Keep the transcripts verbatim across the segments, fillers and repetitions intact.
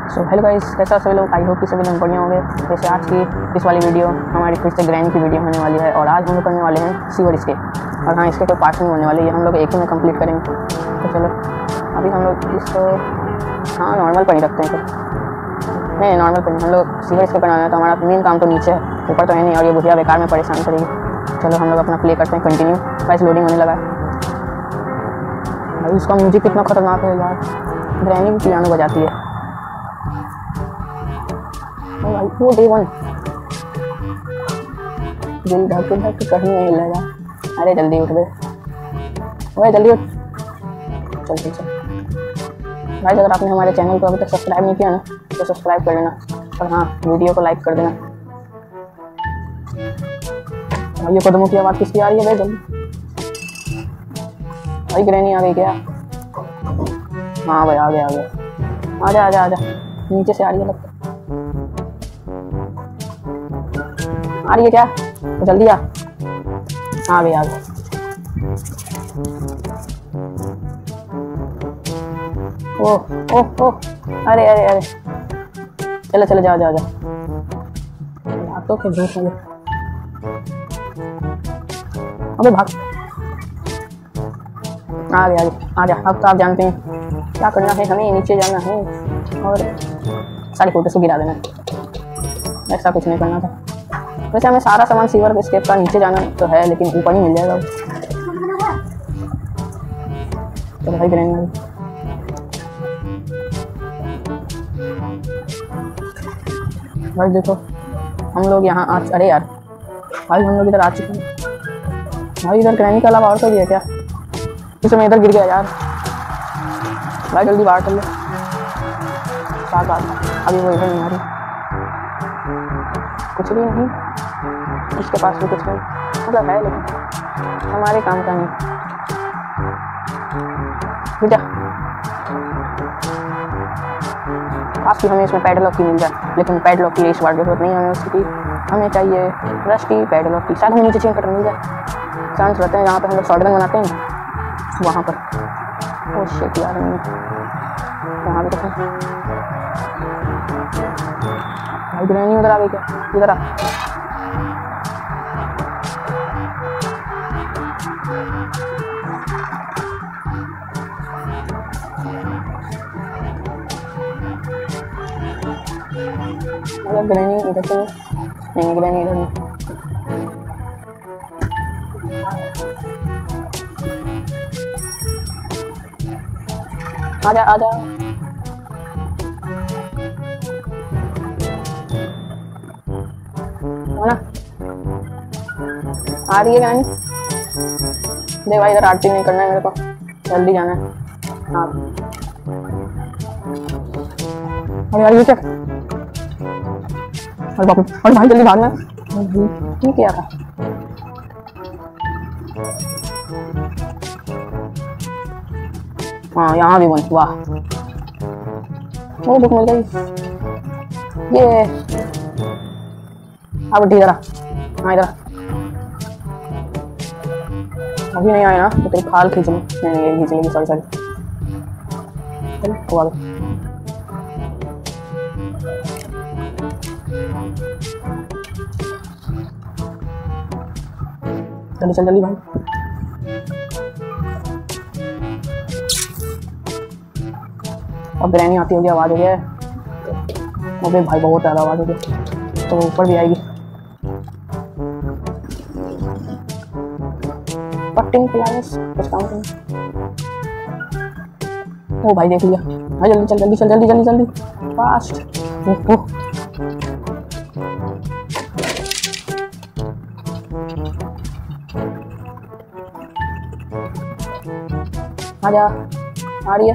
So hello guys, कैसा सभी लोग। आई होप कि सभी लोग बढ़िया होंगे। जैसे आज की इस वाली वीडियो हमारी फिर से ग्रैनी की वीडियो होने वाली है और आज हम लोग करने वाले हैं सीवर स्केप। और हाँ, इसके कोई पार्ट नहीं होने वाले, ये हम लोग एक ही में कंप्लीट करेंगे। तो चलो अभी हम लोग इसको हाँ नॉर्मल पर ही रखते हैं। फिर नहीं नॉर्मल पर नहीं, हम लोग सीवर स्केप बनाना है तो हमारा मेन काम तो नीचे है, ऊपर तो है नहीं और ये बुढ़िया बेकार में परेशान करेगी। चलो हम लोग अपना प्ले करते हैं कंटिन्यू। गाइस लोडिंग होने लगा है भाई। उसका म्यूजिक कितना खतरनाक है यार, ग्रैनी भी पियानो बजाती है भाई। वो डे वन दिल धक धक कहीं नहीं लगा। अरे जल्दी उठ गए भाई, जल्दी उठ। चल चल चल भाई, अगर आपने हमारे चैनल को अभी तक सब्सक्राइब नहीं किया ना तो सब्सक्राइब कर लेना और हाँ वीडियो को लाइक कर देना। भाई ये कदमों की आवाज़ किसकी आ रही है भाई? जल्दी भाई, ग्रैनी आ गई क्या? हाँ भाई आ गया आ गया। आजा आजा आजा, नीचे से आ रही है लगता। आ रही है क्या? तो जल्दी आ। आ गई आ गई। ओह ओह ओह, अरे अरे अरे, चलो चलो जाओ जाओ जाओ। बातों के झूठ में अबे भाग। आ गया आ जा। अब तो आप जानते हैं क्या करना है, हमें नीचे जाना है और सारी फोटो से गिरा देना है। ऐसा कुछ नहीं करना था। वैसे हमें सारा सामान सीवर स्केप का नीचे जाना तो है, लेकिन ऊपर ही मिल जाएगा। तो भाई ग्रैनी भाई देखो हम लोग यहाँ आ। अरे यार भाई हम लोग इधर आ चुके हैं भाई। इधर ग्रैनी के अलावा और कोई भी है क्या? इस समय इधर गिर गया यार। भाई जल्दी बाहर कर ले। साथ बात अभी वो इधर नहीं आ रही, कुछ भी नहीं उसके पास भी कुछ नहीं, मतलब है लेकिन हमारे काम का नहीं। बेटा काश हमें इसमें पैडलॉक की मिल जाए, लेकिन पैडलॉक की इस बार जरूरत नहीं हमें उसकी। हमें चाहिए रस्टी पैडलॉक की। शायद हमें नीचे चेंज कटर मिल जाए। चांस रहते हैं जहाँ पे हम लोग शॉटगन बनाते हैं ना वहाँ पर। ओ शिट यार, वहाँ भी देखो भाई ग्रैनी उधर आ गई क्या? इधर आ। मतलब ग्रैनी इधर से नहीं, ग्रैनी इधर नहीं। आजा आजा। ना आ रही है ग्रैनी। देख भाई इधर आरती नहीं करना है मेरे को, जल्दी जाना है। हाँ अरे यार ये क्या? अरे बाप रे, अरे भाई जल्दी भागना। ठीक किया था। हाँ यहाँ भी बन। वाह वो बुक मिल गई। ये अब इधर आ। हाँ इधर अभी नहीं आए ना तो तेरी खाल खींच ली। नहीं नहीं खींच लेगी, सॉरी सॉरी। चल वो आ गया। जल्दी चल जल्दी भाई। अब ग्रैनी आती होगी, आवाज हो गया है। अबे भाई बहुत ज़्यादा आवाज हो गई, तो ऊपर भी आएगी। पट्टिंग प्लास कुछ काम नहीं। ओ भाई देख लिया भाई। जल्दी चल जल्दी चल जल्दी जल्दी जल्दी फास्ट। ओह आजा। आ रही है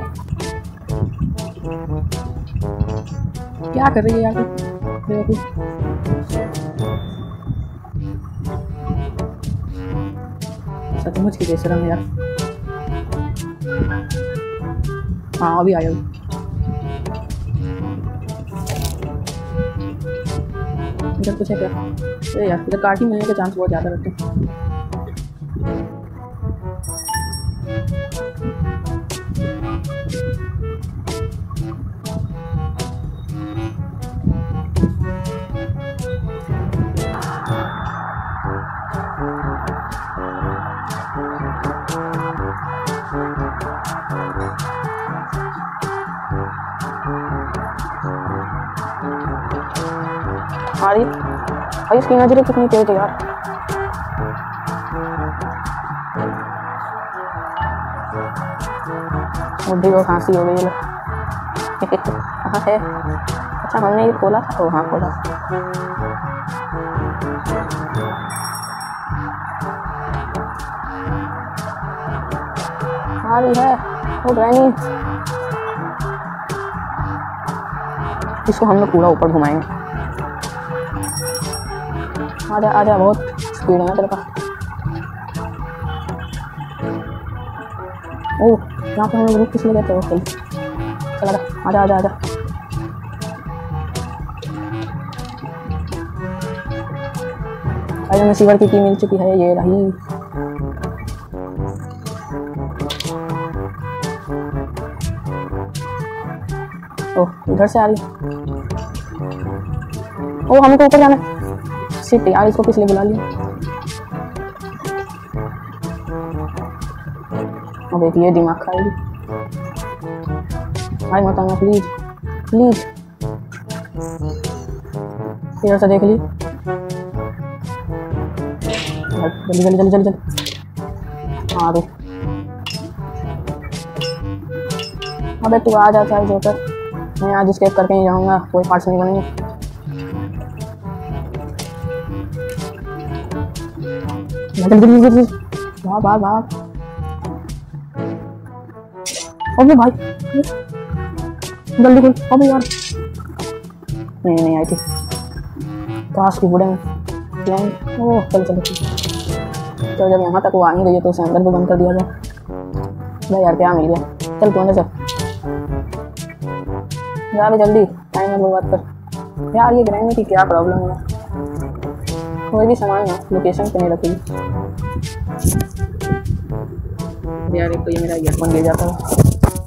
क्या कर रही है यार? देखो सचमुच की बेशरम है यार। हाँ अभी आया। इधर कुछ है क्या? अरे यार इधर कार्टिंग मिलने के चांस बहुत ज़्यादा रहते हैं। आ रही भाई, इसकी नजरें कितनी तेज है यार। बुढ़ी को खांसी हो गई है। कहाँ है? अच्छा हमने ये खोला था तो हाँ खोला। आ रही है वो ग्रैनी। इसको हम लोग पूरा ऊपर घुमाएंगे। आजा आजा, बहुत स्पीड है ना तेरे पास। ओह यहाँ पर हम लोग रुक किस लिए गए थे? चला आजा आजा आजा। हमें सीवर की की मिल चुकी है, ये रही। ओह इधर से आ रही। ओह हमें तो ऊपर जाना है। सिट यार, इसको किस लिए बुला लिया? अब एक ये दिमाग खाएगी भाई, मत आना प्लीज प्लीज। इधर से देख ली। जल्दी जल्दी जल्दी जल्दी जल्दी। हाँ देख, अबे तू आ जाता है जोकर। मैं आज स्केप करके ही जाऊंगा, कोई पार्ट्स नहीं बनेंगे। जल्दी जल्दी जल्दी भाग भाग भाग। अबे भाई जल्दी खोल। अबे यार नहीं नहीं आई थी काश की बुढ़े में। ओह चलो चलो तो जब यहाँ तक वो आ नहीं गई है तो उसे अंदर भी बंद कर दिया जाए। भाई यार क्या मिल गया, चल तू अंदर चल जा भी जल्दी, टाइम में बात कर। यार ये ग्रैनी की क्या प्रॉब्लम है, कोई भी सामान है लोकेशन पे नहीं रखेगी यार। एक तो ये मेरा ईयरफोन ले जाता है।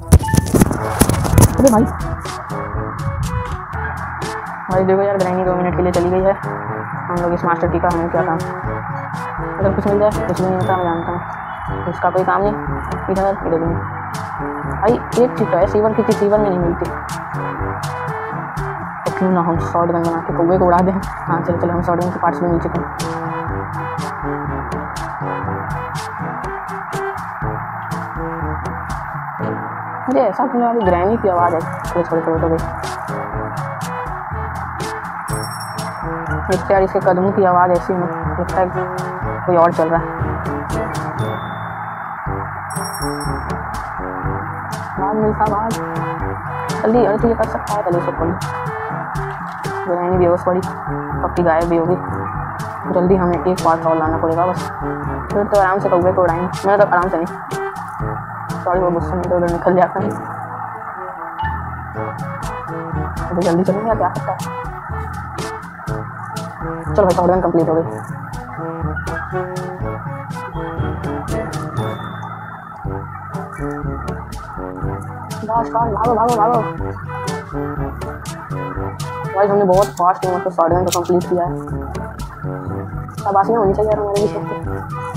अरे भाई भाई देखो यार, ग्रैनी दो मिनट के लिए चली गई है। हम लोग इस मास्टर की का हमें क्या काम, अगर कुछ मिल जाए कुछ भी नहीं होता, मैं जानता हूँ उसका कोई काम नहीं। इधर इधर नहीं भाई, एक चीज तो है सीवर की चीज सीवर में नहीं मिलती, तो क्यों ना हम शॉर्ट गन बना के कौवे को उड़ा दें। हाँ चलो चलो, हम शॉर्ट गन के पार्ट्स भी मिल चुके हैं। मुझे ऐसा क्यों लगा ग्रैनी की आवाज़ है थोड़े थोड़े थोड़े तो गई। एक यार इसके कदमों की आवाज़ ऐसी है, लगता है कोई और चल रहा है। बाद मिलता बाद जल्दी, अरे तू ये कर सकता है, चलिए सब खोल। ग्रैनी भी बस पड़ी, अब की गायब भी होगी। जल्दी हमें एक पार्ट और लाना पड़ेगा बस, फिर तो आराम से कौवे को उड़ाएंगे। मैं तो आराम से नहीं, सॉरी वो गुस्सा में तो उधर निकल जाता है। तो जल्दी चलेंगे, क्या करता है। चलो भाई शॉर्ट गन कंप्लीट हो गई। बस भागो भागो भागो भाई, हमने बहुत फास्ट मतलब शॉर्ट गन को कंप्लीट किया है। शाबाशियाँ होनी चाहिए यार हमारे भी सबको।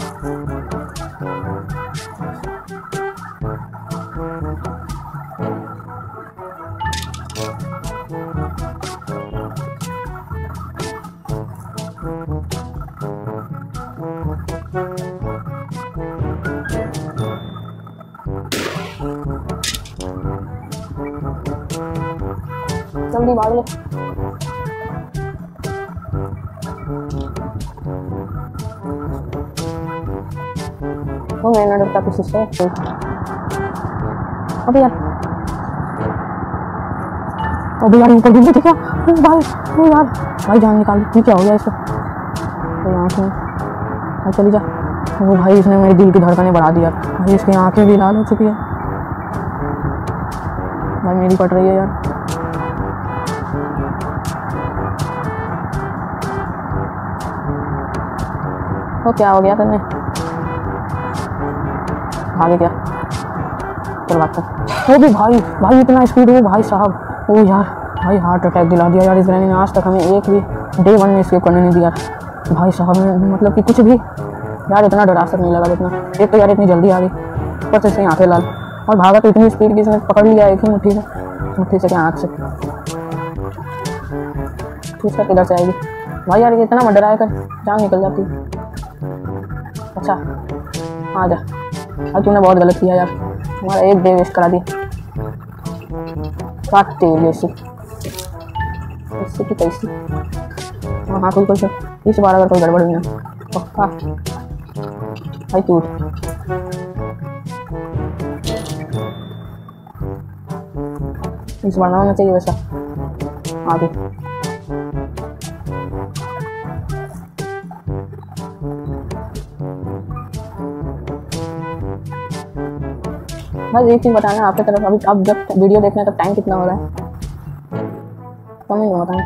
जल्दी भाग ले। वो मैं ना डरता किसी से। अबे यार अबे यार ऊपर गिर गया क्या भाई? ओ यार भाई जान निकाल, ये क्या हो गया इसको? तो आँखें भाई चली जा। वो भाई इसने मेरे दिल की धड़कनें बढ़ा दी यार। भाई इसकी आँखें भी लाल हो चुकी है भाई, मेरी कट रही है यार। वो क्या हो गया करने, आगे क्या चल बात कर। वो भी भाई भाई इतना स्पीड हो भाई साहब। ओ यार भाई हार्ट अटैक दिला दिया यार इस ग्रैनी ने। आज तक हमें एक भी डे वन में स्केप करने नहीं दिया भाई साहब ने, मतलब कि कुछ भी यार इतना डरा सक नहीं लगा जितना। एक तो यार इतनी जल्दी आ गई, ऊपर से इसकी आँखें लाल। और भागा तो इतनी स्पीड की इसने पकड़ लिया एक ही मुट्ठी से, मुट्ठी से क्या हाथ से। इसका किधर से आएगी भाई यार, ये इतना मत डराया कर, जान निकल जाती। अच्छा आ जा, और तूने बहुत गलत किया यार, हमारा एक डे वेस्ट करा दिया। काटते हुए ऐसी ऐसी की कैसी। हाँ हाँ कोई कोई इस बार अगर कोई गड़बड़ हुई ना पक्का भाई टूट। इस बार ना होना चाहिए वैसा आगे। बस एक चीज़ बताना आपकी तरफ, अभी अब जब वीडियो देखना तब टाइम कितना हो रहा है कमेंट में बताना।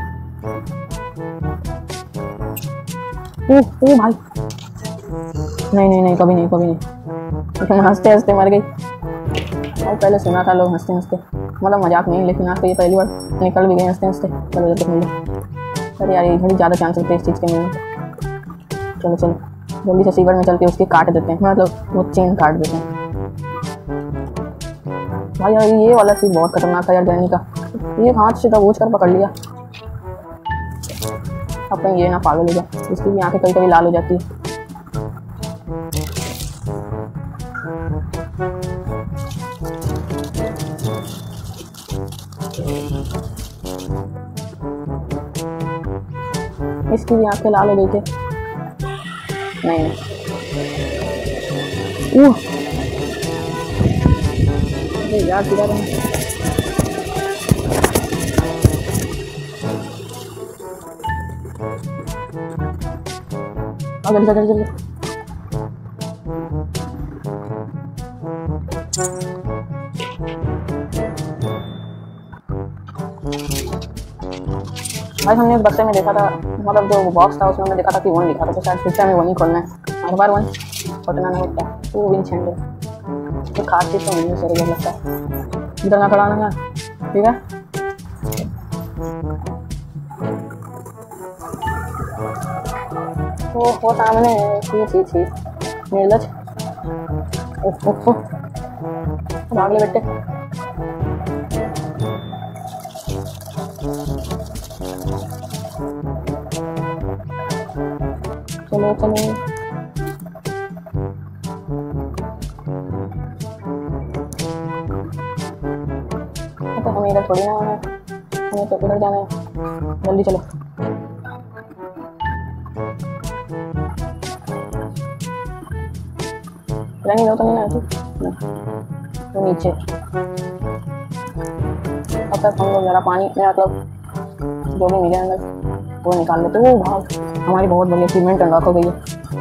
ओ ओ भाई नहीं नहीं नहीं कभी नहीं कभी नहीं, हंसते हंसते मर गई। और पहले सुना था लोग हंसते हंसते, मतलब मजाक नहीं, लेकिन आज तो ये पहली बार निकल भी गए हंसते हंसते। चलो जल्दी मिल जाए। अरे यार ये घड़ी ज़्यादा चांस होते हैं इस चीज़ के मिलने। चलो चलो जल्दी से सीवर में चल के उसकी काट देते हैं, मतलब वो चेन काट देते हैं। भाई यार ये वाला चीज़ बहुत खतरनाक है यार, ग्रैनी का एक हाथ से दबोच कर पकड़ लिया। अब कहीं ये ना पागल हो जाए, इसकी भी आंखें कभी कभी लाल हो जाती है। इसकी भी आंखें लाल हो गई थी। नहीं नहीं यार किधर है? जल्दी जल्दी जल्दी भाई हमने बक्से में देखा था, मतलब जो बॉक्स था उसमें हमने देखा था कि वन लिखा था, तो शायद फिर से हमें वन ही खोलना है। हर बार वन पटना नहीं होता वो विन छेंगे तो खाती तो नहीं सर ये लगता है। इधर ना खड़ा ना, ठीक है वो वो सामने थी थी थी नीलज। ओह ओह भाग ले बेटे। चलो चलो तो हमें इधर थोड़ी ना आना है, हमें तो इधर जाना है। जल्दी चलो रहने दो तो नहीं ना तो नीचे। अब तक हम लोग ज़रा पानी में मतलब जो भी मिले अंदर वो निकाल लेते। वो भाग हमारी बहुत बड़ी अचीवमेंट अनलॉक हो गई है।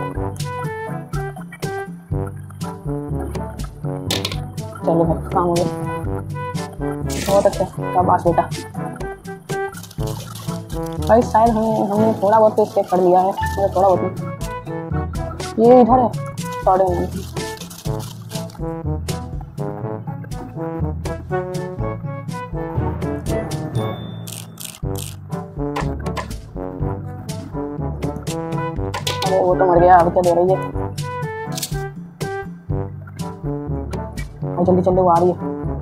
चलो भाई काम हो गया, बहुत अच्छा शाबाश बेटा। भाई शायद हम हमने थोड़ा बहुत तो स्टेप कर लिया है, मतलब थोड़ा बहुत। ये इधर है साढ़े नहीं वो तो मर गया, अब क्या दे रही है? जल्दी जल्दी वो आ रही है।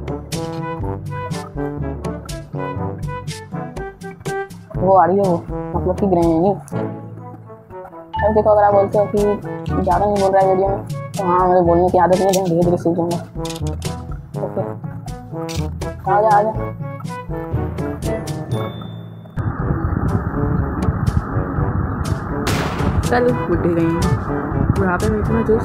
वो आ रही है वो मतलब कि ग्रैनी। अब देखो अगर आप बोलते हो कि ज़्यादा नहीं बोल रहा है वीडियो में तो हाँ मेरे बोलने की आदत नहीं है, धीरे धीरे सीख जाऊँगा। ओके आ जा आ जा। चल बुढ़ी गई बुढ़ापे में इतना जूस।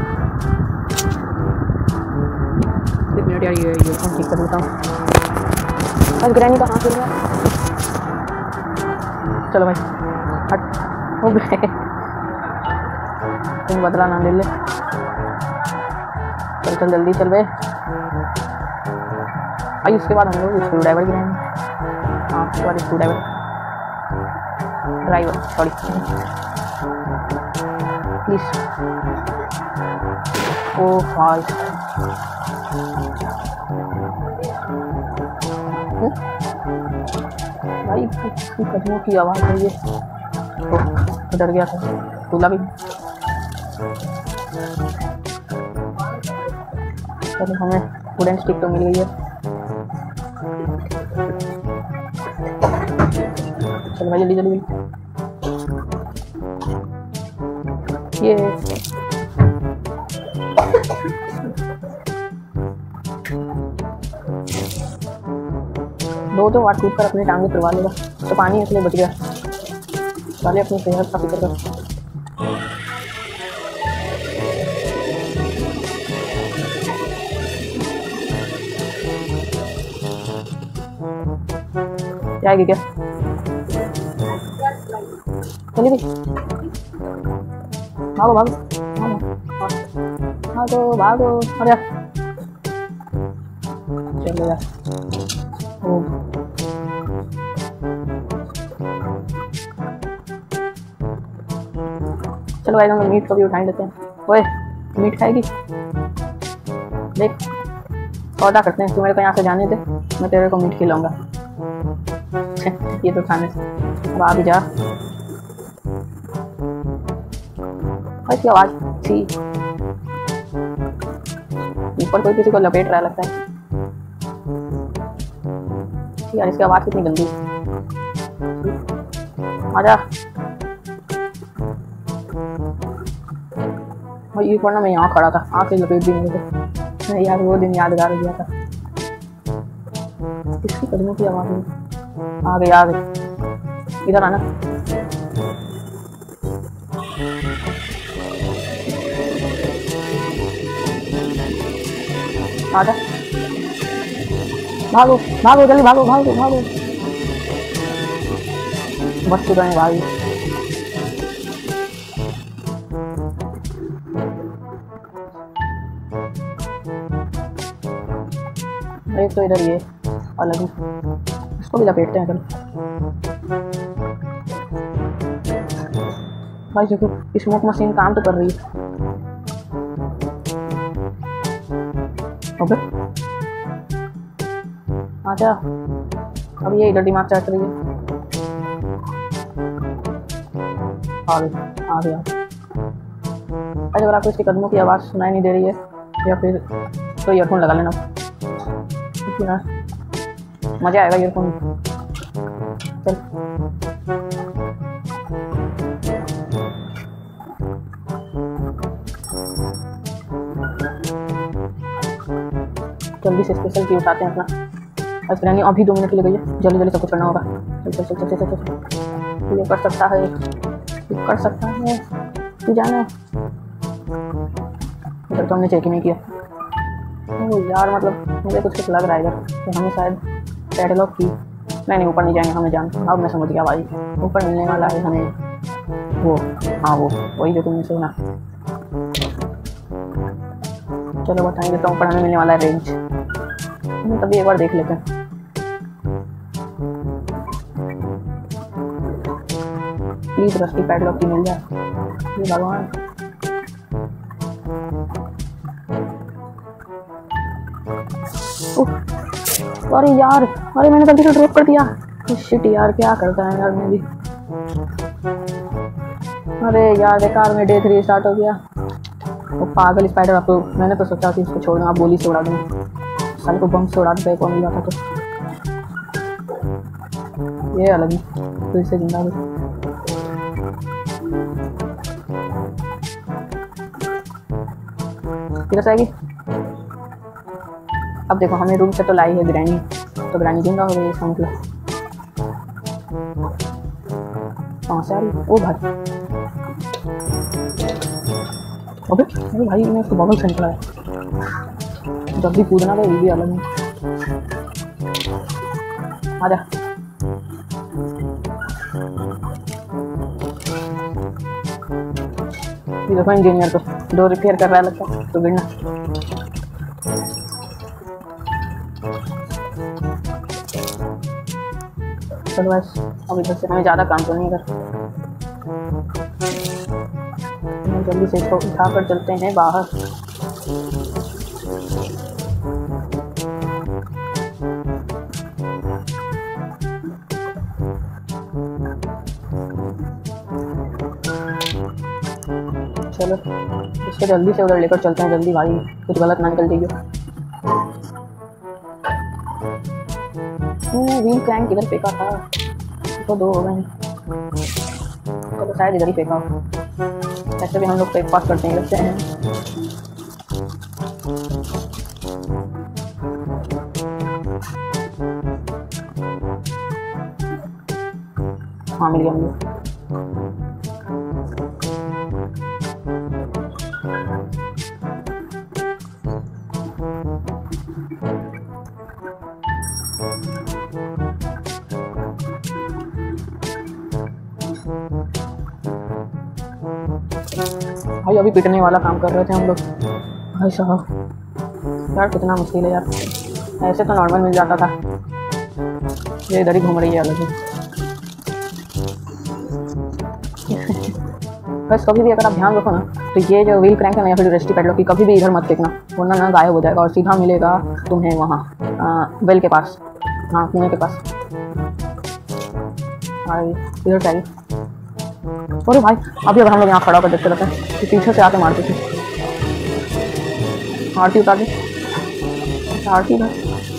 एक मिनट यार ये ये फोन ठीक कर लेता हूँ। बस ग्रैनी का हाथ हो गया। चलो भाई हट हो गए, तुम बदला ना ले ले। चल चल जल्दी चल बे। आई उसके बाद हम लोग स्क्रू ड्राइवर गिराएंगे। हाँ उसके बाद screwdriver driver sorry please. ओ भाई भाई इसकी कदमों की आवाज़ है ये। तो डर गया था दूल्हा भी। चलो हमें वुडन स्टिक तो मिल गई है। चलो भाई जल्दी जल्दी ये दो तो वाट कूद कर अपनी टांगे तुड़वा लेगा, तो पानी इसलिए बच गया। पहले अपनी सेहत का फिक्र कर। क्या आएगी क्या? चलिए भाई भागो भागो भागो भागो अरे यार चलो यार। ओ चलो भाई हम लोग मीट को भी उठा लेते हैं। ओए मीट खाएगी? देख सौदा करते हैं, तू मेरे को यहाँ से जाने दे, मैं तेरे को मीट खिलाऊंगा। ये तो खाने से अब आ भी जा। इसकी आवाज़ थी ऊपर कोई किसी को लपेट रहा लगता है यार। इसकी आवाज़ कितनी गंदी। आजा भाई। ये पढ़ना मैं यहाँ खड़ा था, आके लपेट दी मेरे को यार। वो दिन यादगार हो गया था। इसकी कदमों की आवाज़ आ गई आ गई। इधर आना। आजा भागो भागो जल्दी भागो भागो भागो। बच चुका है भाई। एक तो इधर ये अलग ही, इसको भी लपेटते हैं। चलो भाई देखो स्मोक मशीन काम तो कर रही है। ओके आजा। अब ये इधर दिमाग चाट रही है। आ गई आ गया। अगर आपको इसके कदमों की आवाज़ सुनाई नहीं दे रही है या फिर तो ईयरफोन लगा लेना, मज़ा आएगा ईयरफोन। चल जल्दी से स्पेशल की उठाते हैं अपना। बस बिरयानी अभी दो मिनट के लिए गई है, जल्दी जल्दी सब कुछ करना होगा। चल चल चल चल चल चल। ये कर सकता है, ये कर सकता है, तू जाना। इधर तो हमने चेक ही नहीं किया। ओ यार मतलब मुझे कुछ कुछ लग रहा है इधर कि हमें शायद कैटलॉग की नहीं नहीं ऊपर नहीं जाएंगे हमें जान। अब मैं समझ गया भाई, ऊपर मिलने वाला है हमें वो। हाँ वो वही जो तुमने सुना। चलो बताएंगे तो ऊपर हमें मिलने वाला है रेंज। हम तभी एक बार देख लेते हैं। प्लीज रस्टी पैडलॉक की मिल जाए भगवान। अरे यार अरे मैंने गलती से ड्रॉप कर दिया। शिट यार क्या करता है यार मैं भी। अरे यार बेकार में डे थ्री स्टार्ट हो गया। वो पागल स्पाइडर। आपको मैंने तो सोचा कि इसको छोड़ दूँ, आप गोली से उड़ा दूँ, साल को बम से उड़ा दूँ, कौन मिल जाता तो। ये अलग ही फिर से जिंदा हुई। किधर से आएगी? अब देखो हमें रूम से तो लाई है बिरयानी, तो बिरयानी जिंदा हो गई इसका मतलब। कहाँ से आ रही? ओ भाई अबे अरे भाई मैं उसको बगल से निकला है। जब भी कूदना तो ये भी अलग है। आजा ये देखो इंजीनियर को डोर रिपेयर कर रहा है लगता है, तो गिरना। चलो बस अब इधर से हमें ज़्यादा काम तो नहीं कर। जल्दी से इसको उठा कर चलते हैं बाहर। चलो इसको जल्दी से उधर लेकर चलते हैं, जल्दी भाई कुछ गलत ना निकल जाइए। मैंने व्हील क्रैंक इधर फेंका था, तो दो हो गए, तो शायद इधर ही फेंका। ऐसे भी हम लोग ब्रेकफास्ट करते हैं लगते हैं। हाँ मिल गया मुझे। भाई अभी पिटने वाला काम कर रहे थे हम लोग। भाई साहब यार कितना मुश्किल है यार, ऐसे तो नॉर्मल मिल जाता था, ये इधर ही घूम रही है अलग ही। बस कभी भी अगर आप ध्यान रखो ना, तो ये जो व्हील क्रैंक है ना या फिर रेस्टी पैडलॉक की कभी भी इधर मत फेंकना, वरना ना गायब हो जाएगा और सीधा मिलेगा तुम्हें वहाँ वेल के पास, हाँ कुएँ के पास। भाई इधर चाहिए। अरे भाई अभी अगर हम लोग यहाँ खड़ा होकर देखते रहते हैं तो पीछे से आके मारते थे। आरती उतार दी, आरती ना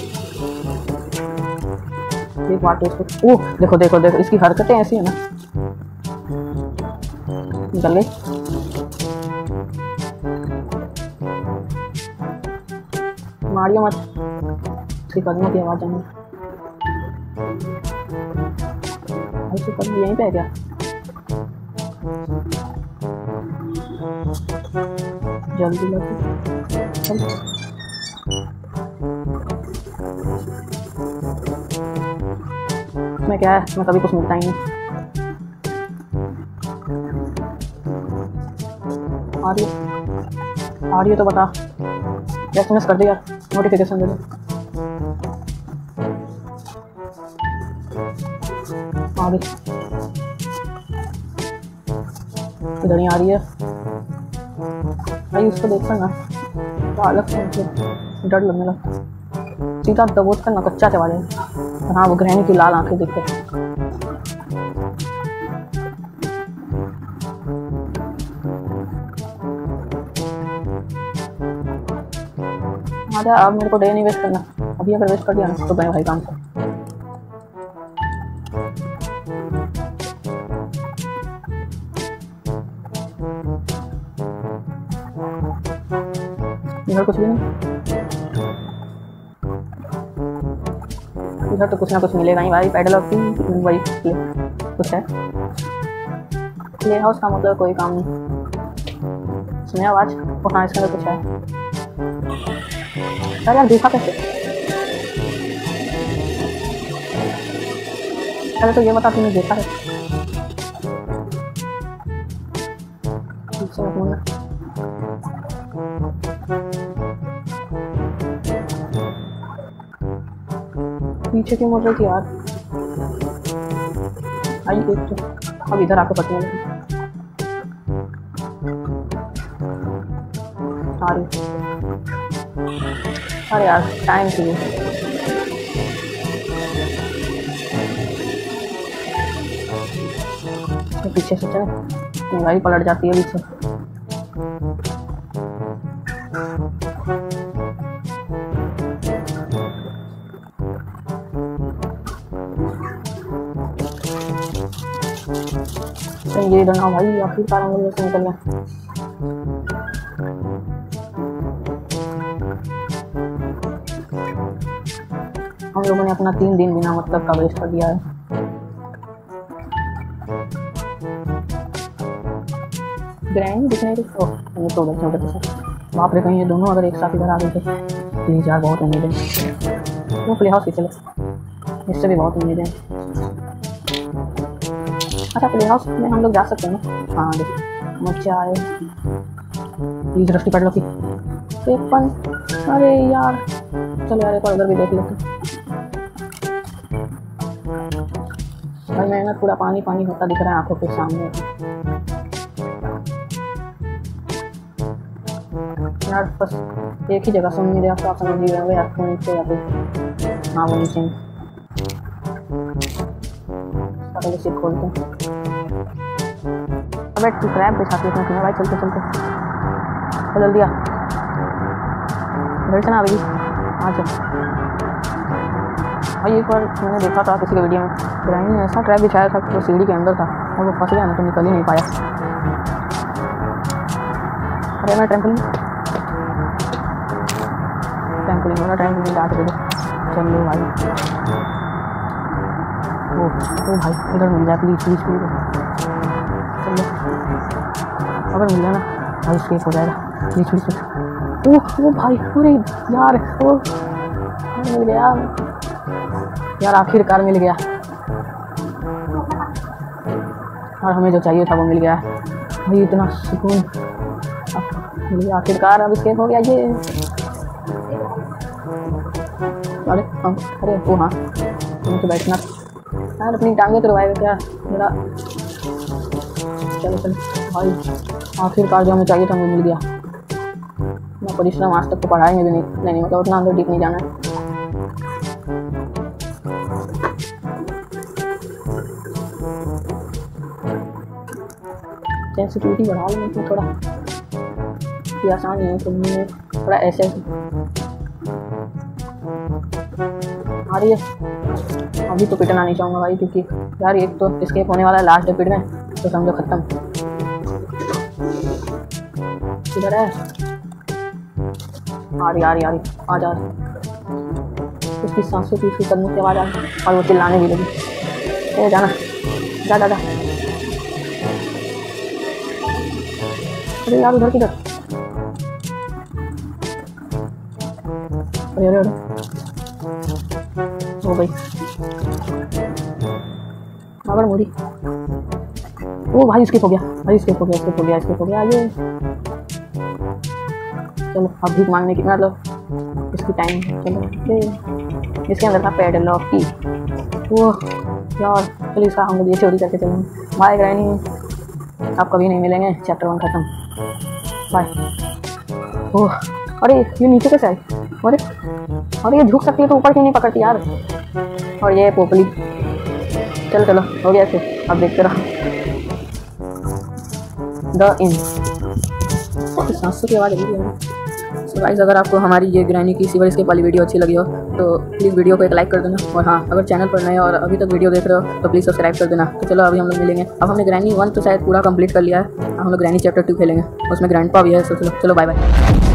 एक बात तो इसको, ओह देखो देखो देखो इसकी हरकतें ऐसी है ना। निकल गई। मारियो मत, इसके कदमों की आवाज आनी। इसके कदम यहीं पे है क्या? जल्दी लग चल। मैं क्या है, मैं कभी कुछ मिलता ही नहीं। आ रही है, आ रही है तो बता, एसएमएस कर दे यार, नोटिफिकेशन दे दे। आ गई, इधर ही आ रही है भाई। उसको देखकर ना तो अलग से मुझे डर लगने लगा, सीधा दबोच कर नकच्चा चबा देगा। हाँ वो ग्रहणी की लाल आंखें देखते। आजा, अब मेरे को डे नहीं वेस्ट करना, अभी अगर वेस्ट कर दिया ना तो गए भाई काम से। इधर कुछ भी नहीं, इधर तो कुछ ना कुछ मिलेगा ही भाई। पैडल की वही कुछ है, प्ले हाउस का मतलब कोई काम नहीं। सुने आवाज, और हाँ इसके अंदर कुछ है। अरे यार देखा कैसे? अरे तो ये बता तूने देखा है? पीछे क्यों मुड़ रही थी यार? आई एक तो अब इधर आके पटने लगी। अरे यार टाइम के लिए पीछे से चले, गाड़ी पलट जाती है पीछे। ये इधर ना भाई, आखिरकार हम लोग से निकल गए। हम लोगों ने अपना तीन दिन बिना मतलब का वेस्ट कर दिया है। ग्रैंड दिखने के तो ये तो उधर उधर से बाप रे, कहीं ये दोनों अगर एक साथ इधर आ गए थे प्लीज यार, बहुत उम्मीद है। वो प्ले हाउस की चले, इससे भी बहुत उम्मीद है। अच्छा प्ले हाउस में हम लोग जा सकते हैं ना? हाँ देखिए मच्छे आए, प्लीज रस्टी पड़ लो की पेपन। अरे यार चलो यार एक बार उधर भी देख लेते भाई। मैं ना पूरा पानी पानी होता दिख रहा है आंखों के सामने यार। बस एक ही जगह सुन नहीं दे, आपको आप समझ ही गए यार, फोन नीचे या फिर हाँ वो नीचे पहले से खोलते हैं। अबे क्रैब बिछाते हैं भाई, चलते चलते तो जल्दी आ, इधर से ना अभी आ जाओ। भाई एक बार मैंने देखा था किसी के वीडियो में, ग्रैनी ने ऐसा ट्रैप बिछाया था कि वो सीढ़ी के अंदर था और वो फंस गया ना, तो निकल ही नहीं पाया। अरे मैं ट्रैम्पोलिन ट्रैम्पोलिन वाला ट्रैम्पोलिन डाट दे दो। चलो भाई, ओ ओ भाई इधर मिल जाए प्लीज़ प्लीज़ प्लीज़। चलो अगर मिल जाए ना भाई स्केप हो जाएगा, प्लीज़ प्लीज़ प्लीज़। ओह वो भाई, अरे यार वो मिल गया यार, आखिरकार मिल गया और हमें जो चाहिए था वो मिल गया भाई। इतना सुकून मिल गया आखिरकार, अब स्केप हो गया ये। अरे हम अरे वो हाँ मुझे बैठना यार, अपनी टांगे तो रवाएगा क्या मेरा। चलो चलो भाई, आखिरकार जो हमें चाहिए था वो मिल गया। मैं परिश्रम आज तक तो पढ़ाई में भी नहीं नहीं मतलब उतना अंदर डीप नहीं जाना है। सेंसिटिविटी बढ़ा लें इसमें थोड़ा, ये आसान नहीं है तो थोड़ा ऐसे आ रही है। अभी तो पिटना नहीं चाहूँगा भाई, क्योंकि यार एक तो एस्केप होने वाला है लास्ट एपिड में, तो समझो खत्म। किधर है? आ रही आ रही आ रही आ जा, उसकी सांसों की उसकी कदमों की आवाज़ आ रही और वो चिल्लाने भी लगी। ए जाना जा जा जा। अरे यार उधर किधर? अरे अरे अरे हो गई अगर मोड़ी। ओ भाई स्किप हो गया भाई, स्किप हो गया स्किप हो गया स्किप हो गया ये। चलो अब भीख मांगने की मतलब इसकी टाइम। चलो इसके अंदर था पैडलॉक की, वो यार चलो इसका हम लोग ये चोरी करके चलेंगे। बाय ग्रैनी, आप कभी नहीं मिलेंगे। चैप्टर वन खत्म, बाय। ओह अरे ये नीचे कैसे आई? अरे अरे ये झुक सकती है तो ऊपर क्यों नहीं पकड़ती यार? और ये पोपली। चलो चलो हो गया ऐसे, अब देखते रहो द इन। सांसों की आवाज़ लगी है। सो गाइस, अगर आपको हमारी ये ग्रैनी की सीवर एस्केप वाली वीडियो अच्छी लगी हो तो प्लीज़ वीडियो को एक लाइक कर देना। और हाँ, अगर चैनल पर नए और अभी तक वीडियो देख रहे हो तो प्लीज़ सब्सक्राइब कर देना। तो चलो अभी हम लोग मिलेंगे। अब हमने ग्रैनी वन तो शायद पूरा कंप्लीट कर लिया है, अब हम लोग ग्रैनी चैप्टर टू खेलेंगे, उसमें ग्रैंडपा भी है। सो चलो चलो बाय बाय।